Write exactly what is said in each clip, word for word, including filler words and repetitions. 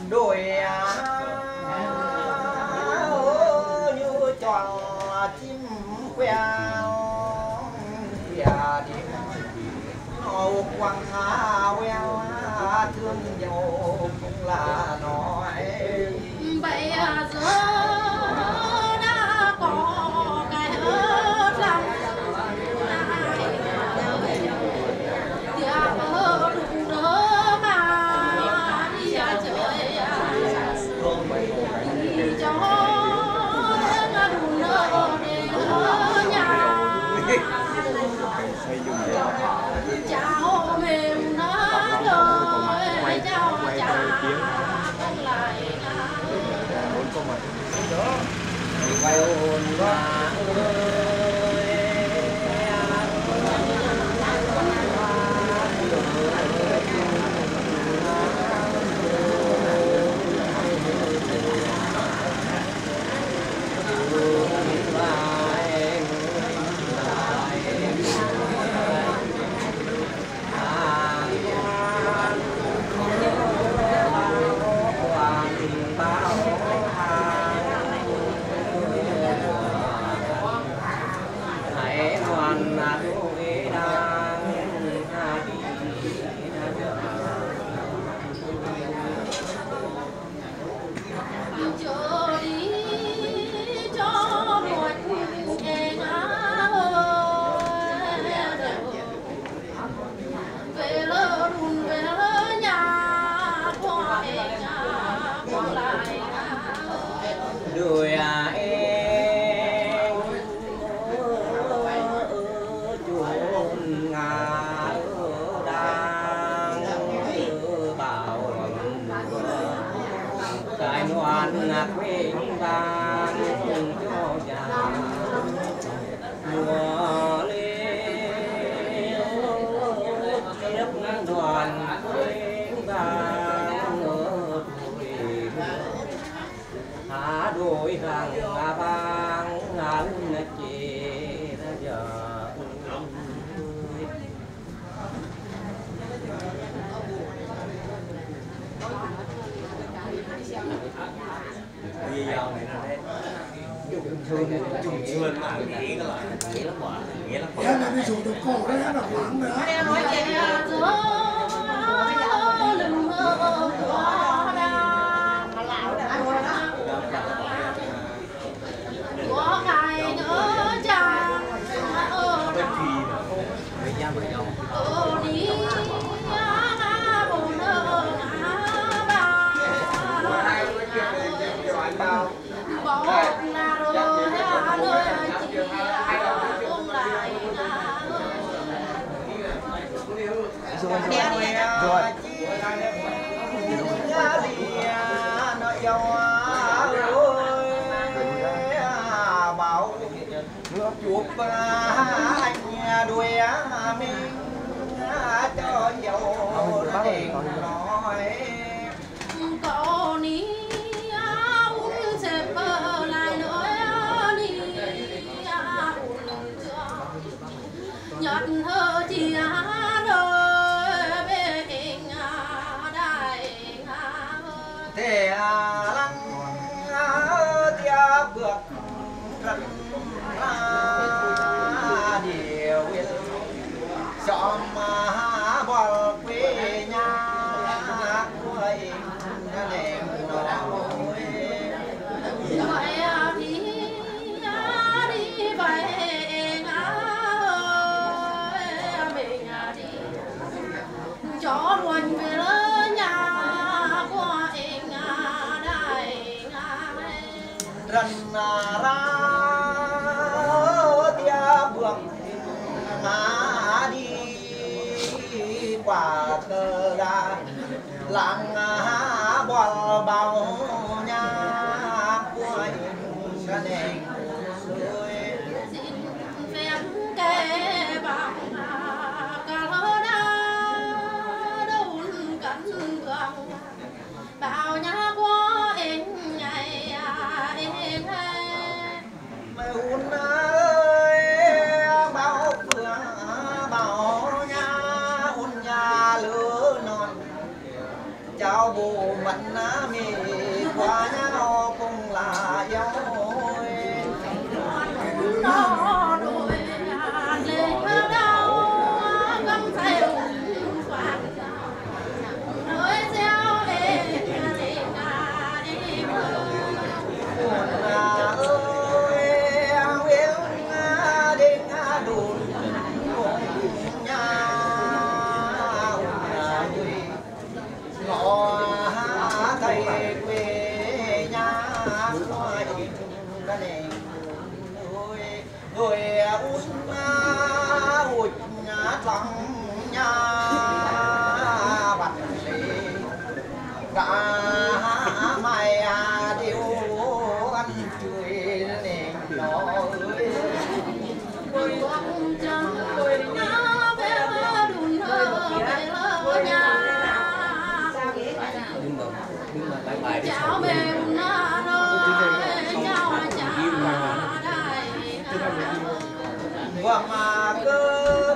đôi như tròn chim queo kìa đi hầu quăng queo thương nhau cũng là nói vậy giữa đã có cái ớt lòng tiệc ở đụng đỡ mà đi chơi đi cho nó đụng đỡ để ở nhà chào mềm nó rồi chào chào không lại quay ôn hoa đôi em chuồn ngà đang bảo cái ngoan quên vang cho già mùa lên tiếp đoàn quên vang há đôi rằng là vang anh chê ra giờ bây giờ này là đấy trùng chuồn mà nghĩ cái loại nghĩa lắm quả nghĩa lắm quả em này đi dùng từ cổ đấy là khoảng nữa bảo chuột anh đuôi mình cho dầu đèn nói có ní uống xếp lại nữa ní nhật hơ chi đời bên đại thế lăng tia bước rất là điều chọn mà bỏ quê nhà của em em nói vậy đi đi vậy mình đi cho luôn về nhà của em đại rần ra tia bước ngã đi quả cờ đà làng bò bao nhà của anh nền xin phép kể bằng cả lỡ đã đâu cẩn gượng bao nhà của em ngày em mày hôn ơi bao phương bao nhà hôn nhà lứa non chào bố mặn mì qua nhau cùng là yêu nó đôi lệ đau gấm say quạt nơi gieo lệ lệ ngà đi là ơi yêu nga đi nga đùn cùng nhau ngõ thầy quê nhà ngoài cái này người út út lòng nhà bạch lì cả mày điêu ăn chuối nền nó ơi đôi ông trắng đôi nhớ bé đùn hơ bé lơ nhà cháo mềm na đôi nhau chả đại qua mà cơm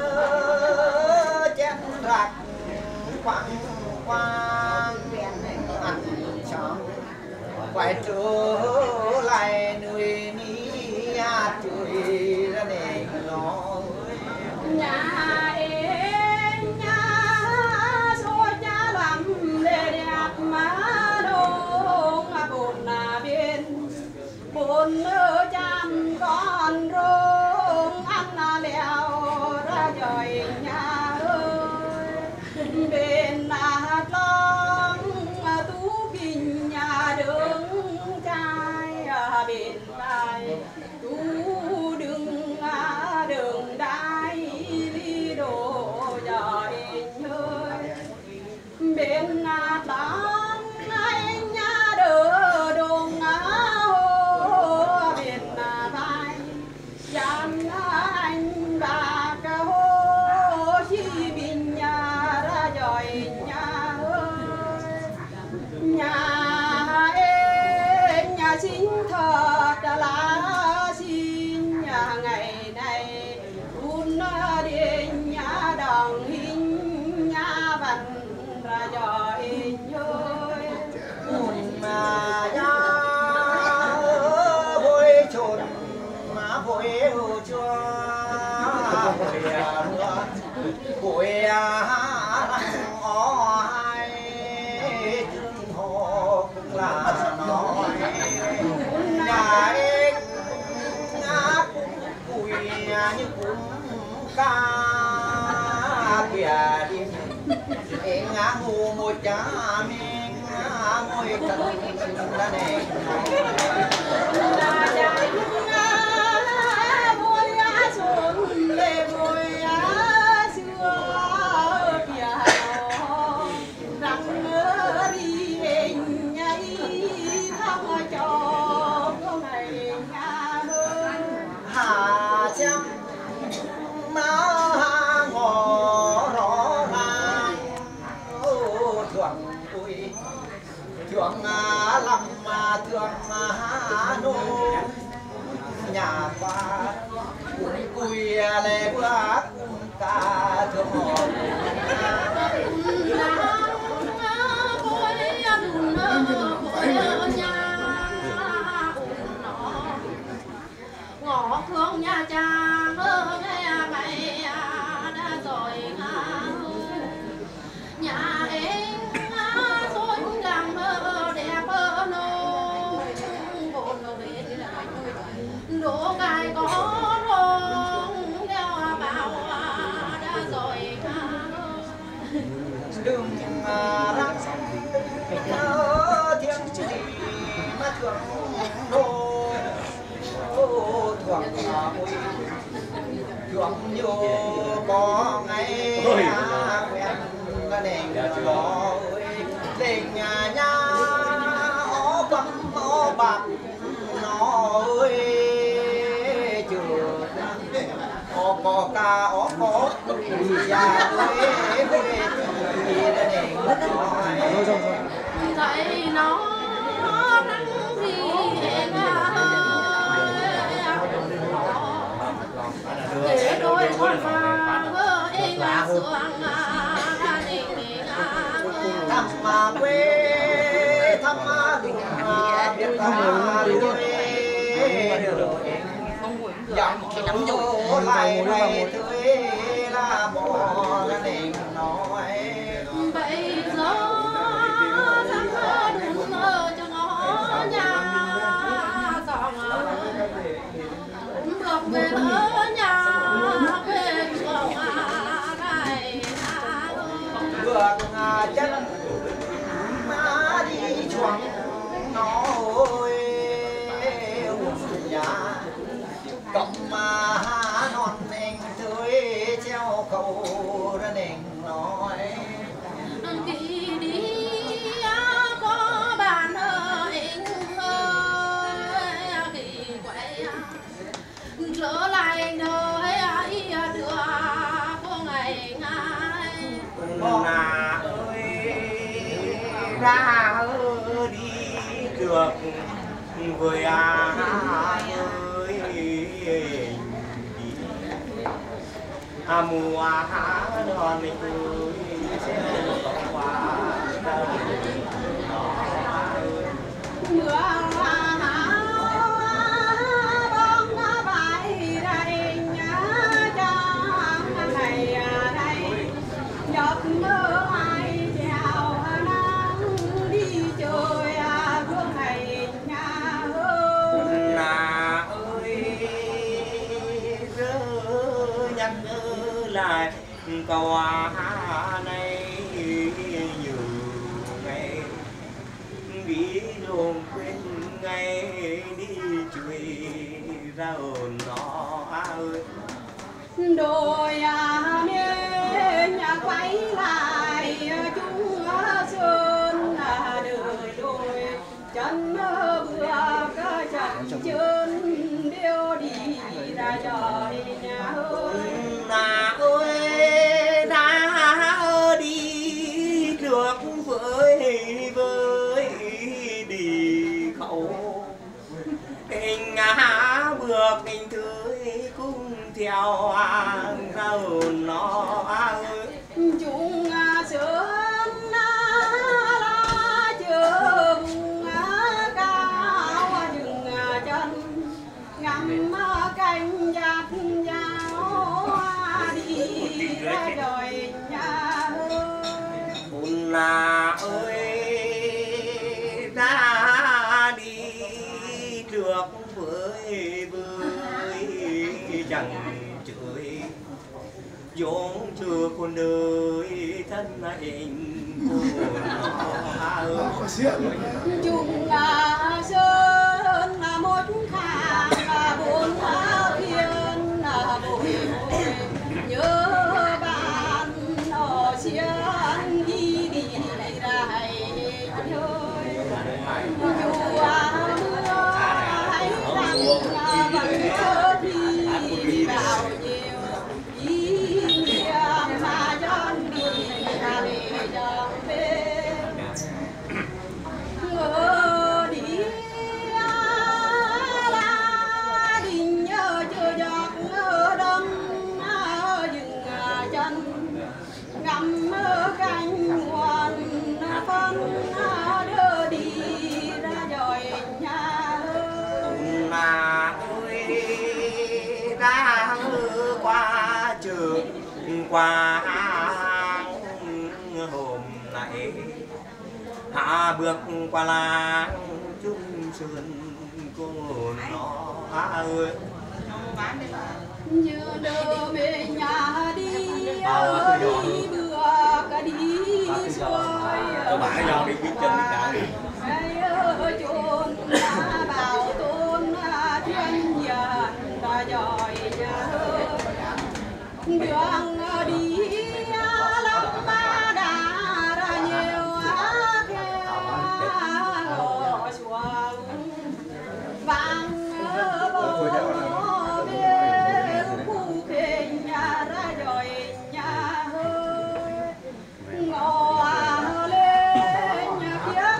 chén rạc quăng quang ăn chóng quay trở lại nơi ní chuối ra nền nó nhà em nhà số nhà làm lệ đẹp má đông à bồn à bên bồn ở chăn con rong ăn à leo ra trời nhà ơi bên à long à tú kinh nhà đường trai à bên tai tú đường à đường đai đi đồ trời ơi bên à tan anh nhà đỡ đồng á hồ bên à vai dàn anh bà ca hồ chi bình nhà ra trời nhà ơi nhà em nhà chính thật là xin nhà ngày này un điện nhà đồng hình nhà văn ra trời ơi mà ya vui chồn mà vui cho vui mưa vui ó hai chương hồ cũng là nói nhà em ngã cũng cùi như cũng ca kìa đi em ngã ngu một cha mình ngồi cần ra này là chạy ngã vui á xuống lệ vui á xưa kìa răng ngỡ đi hình nhảy thăm cho cô này nhà hơn hà chăm máu hà ngõ rõ ràng thường vui thường làm thường hà nô nhà qua cũng cùi lệ bước cả thường họ ngõ thương nhà cha ơ nghe mày đã rồi nhà em thôi làm mơ đẹp mơ nô bồn nô bên đỗ gai có rong đeo bao đã rồi đừng rắc nhớ thiên chỉ mà thường đô thường vui thường nhiều có ngày quen nền gió tình nhà nhà ó bấm ó bạc nó ơi chưa ó có ca ó có già ơi ơi gì đây này dạy nó nắng gì để đôi con vàng ơi là sương thăm mà quê dòng số lại này tươi là bỏ ra nền nói bây giờ thằng thơ đúng mơ cho ngó nhà dòng bước về lỡ nhà về chuồng này bước chân má đi chuồng nó ôi nhà cộng mà non nền tươi treo cầu ra nền nói đi đi có bạn ơi ơi kỳ quay trở lại nơi ấy đưa có ngày ngày na ơi ra đi được với ai ơi à mùa hát non mình ơi sẽ qua mưa bóng bài đây nhá trong ngày đây giọt mưa ai chào nắng đi chơi hương ngày nhà ơi na ơi rớ nhắc lại câu hát này nhiều ngày biết luôn quên ngày đi chui ra ồn nó ơi đôi miên nhà quay lại chúng sơn đời đôi chân bước chân chân điêu đi ra trời nhà ơi na ơi đã đi được với với đi khẩu hình á bước hình tươi cũng theo hàng rau nó ơi chúng sơn lá chờ bùng cao dừng chân ngắm canh giặc giáo đi ra rồi nhà ơi na ơi đã đi được với với chẳng chửi vốn chưa con đời thân anh buồn nó chung sơn một khang bốn thiên bồi hồi nhớ bạn ở xiên đi đi ra hay chơi dù mưa hay nắng vẫn nhớ đi bao nhiêu ý niệm mà chân đi ra để cho về ngỡ đi la đình nhớ chưa giọt ngỡ đâm dừng chân ngắm cánh nguồn phân đưa đi ra rồi nhà ơi na ơi đã qua trường qua hôm nay hạ bước qua làng chung sơn cô nó ơi như đưa về nhà đi ơi đi bước đi xuôi cho bà do đi biết chân cả ai ơi chôn bảo tôn thiên nhân đã giỏi nhà ơi đường đi lắm ba đã ra nhiều khe xuống vang bố về khu kề nhà ra rồi nhà ơi ngõ lên nhà kia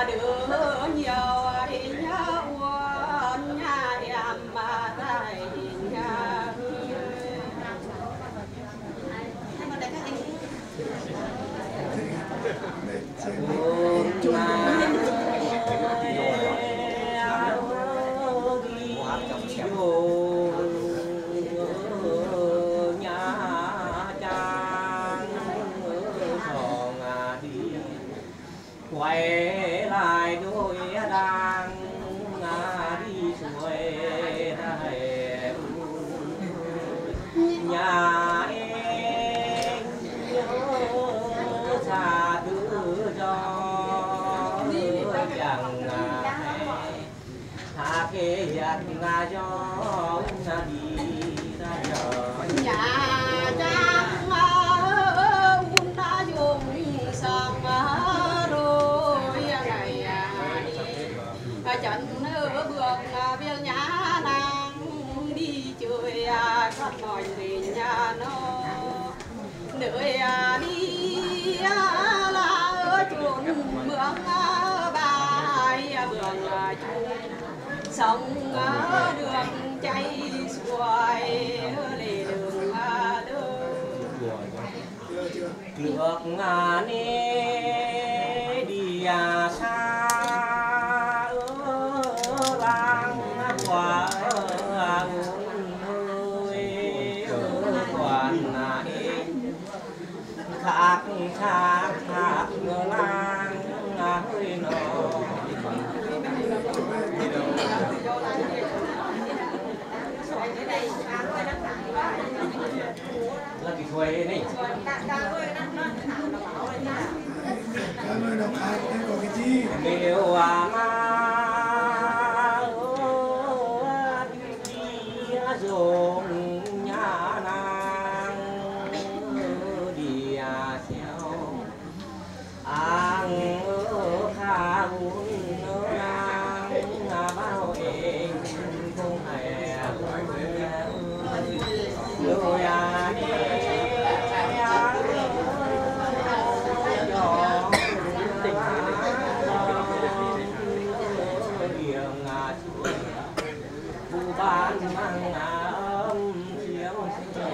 đứa nhiều thì nhớ uốn nhà em mà tại nhà quay lại đôi đang đi xuôi đây nhà em nhớ xa thứ cho chẳng hạ kế giặc là cho đi ra giờ nhà trang un đã dùng sang chân ở vườn biên nhà nàng đi chơi con nói về nhà nó nơi đi là ở chốn mương bài vườn chung sông đường chảy xuôi lề đường đường nước nê đi xa khác khác khác ngờ lang hơi nọ là cái thuê này cảm ơn đồng ai em có cái gì nếu à dùng nhà nàng đi theo ăn ở khá uống ở nàng bao em không hề rồi à đi ban mang ấm chiếu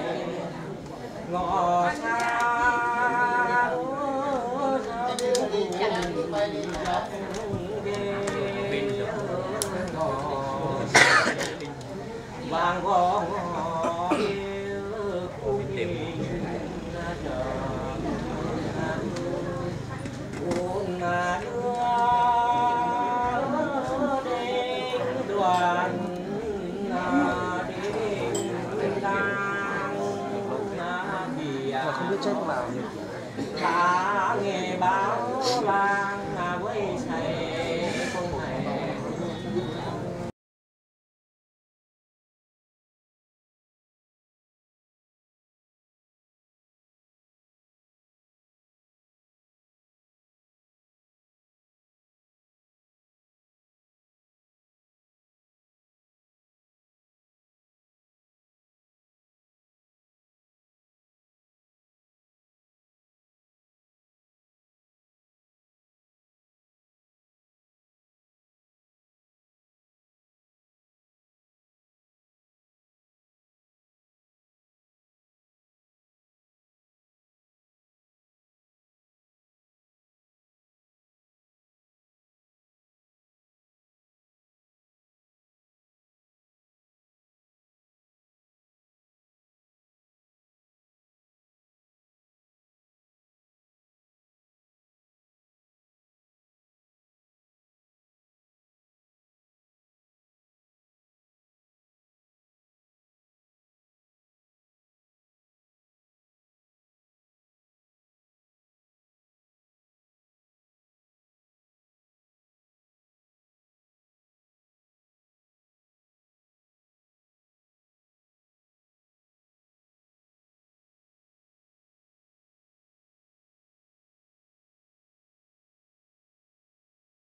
ngõ xa vàng gò ngõ khu tìm ra chờ buồn mà đưa đến đoàn không biết chết vào ta nghe báo vang